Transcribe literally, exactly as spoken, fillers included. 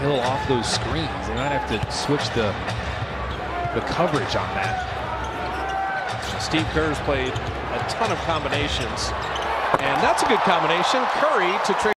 Hill off those screens. They might have to switch the the coverage on that. Steve Kerr's played a ton of combinations, and that's a good combination. Curry to trade.